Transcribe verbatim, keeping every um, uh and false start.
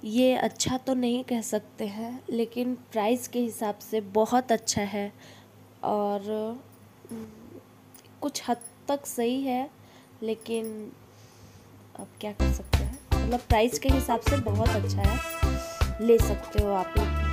ये अच्छा तो नहीं कह सकते हैं, लेकिन प्राइस के हिसाब से बहुत अच्छा है और उम, कुछ हद तक सही है, लेकिन अब क्या कर सकते हैं। मतलब प्राइस के हिसाब से बहुत अच्छा है, ले सकते हो आप लोग भी।